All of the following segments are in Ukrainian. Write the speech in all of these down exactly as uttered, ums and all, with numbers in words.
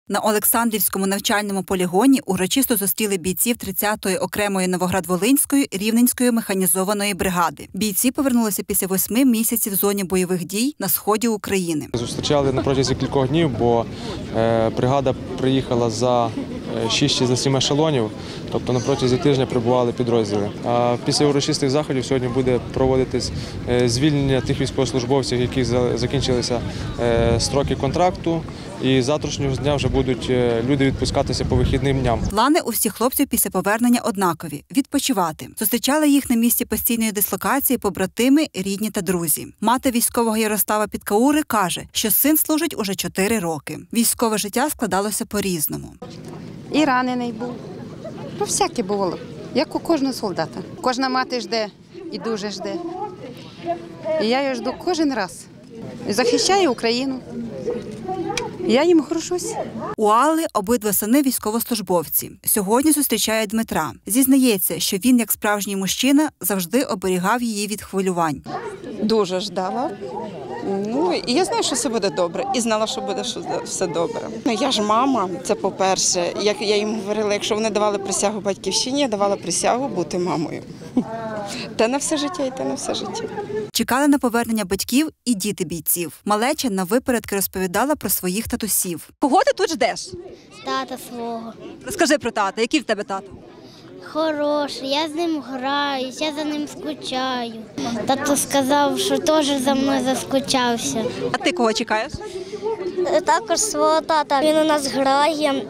На Олександрівському навчальному полігоні урочисто зустріли бійців тридцятої окремої Новоград-Волинської рівненської механізованої бригади. Бійці повернулися після восьми місяців в зоні бойових дій на сході України. Зустрічали на протязі кількох днів, бо е, бригада приїхала за шість чи за сім ешелонів, тобто на протязі тижня прибували підрозділи. А після урочистих заходів сьогодні буде проводитись звільнення тих військовослужбовців, які закінчилися строки контракту, і з завтрашнього дня вже будуть люди відпускатися по вихідним дням. Плани у всіх хлопців після повернення однакові – відпочивати. Зустрічали їх на місці постійної дислокації побратими, рідні та друзі. Мати військового Ярослава Підкаури каже, що син служить уже чотири роки. Військове життя складалося по-різному. І ранений був. Ну, всяке було, як у кожного солдата. Кожна мати жде і дуже жде. І я його жду кожен раз. І захищаю Україну. Я їм горжусь. У Алли обидва сини військовослужбовці. Сьогодні зустрічає Дмитра. Зізнається, що він, як справжній мужчина, завжди оберігав її від хвилювань. Дуже ждала. Ну, і я знаю, що все буде добре. І знала, що буде все добре. Ну, я ж мама, це по-перше. Як я їм говорила, якщо вони давали присягу батьківщині, я давала присягу бути мамою. Те на все життя і те на все життя. Чекали на повернення батьків і діти бійців. Малеча навипередки розповідала про своїх татусів. Кого ти тут ждеш? Тата свого. Розкажи про тата. Який в тебе тато? Хороший, я з ним граюсь, я за ним скучаю. Тато сказав, що теж за мною заскучався. А ти кого чекаєш? Також свого тата. Він у нас грає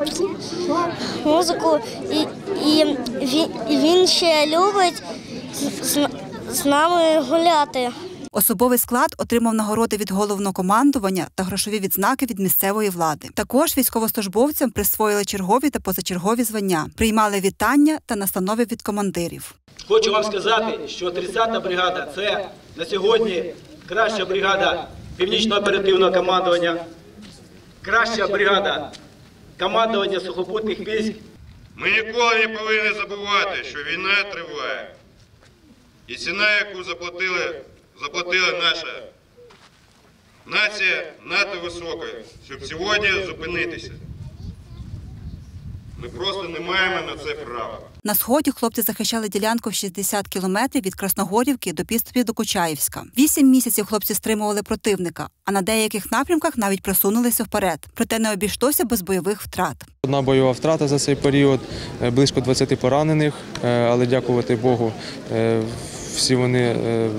музику і, і, він, і він ще любить з, з нами гуляти. Особовий склад отримав нагороди від головнокомандування та грошові відзнаки від місцевої влади. Також військовослужбовцям присвоїли чергові та позачергові звання, приймали вітання та настанови від командирів. Хочу вам сказати, що тридцята бригада – це на сьогодні краща бригада північного оперативного командування, краща бригада командування сухопутних військ. Ми ніколи не повинні забувати, що війна триває. І ціна, яку заплатили Заплатила наша нація, надто висока, щоб сьогодні зупинитися. Ми просто не маємо на це права. На сході хлопці захищали ділянку в шістдесят кілометрів від Красногорівки до підступів до Кучаївська. Вісім місяців хлопці стримували противника, а на деяких напрямках навіть просунулися вперед. Проте не обійшлося без бойових втрат. Одна бойова втрата за цей період, близько двадцяти поранених, але, дякувати Богу, всі вони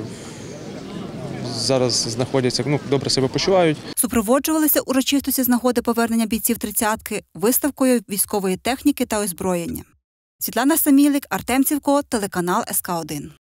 зараз знаходяться, ну, добре себе почувають. Супроводжувалися урочистості з нагоди повернення бійців тридцятки виставкою військової техніки та озброєння. Світлана Самілік, Артем Цівко, телеканал ес ка один.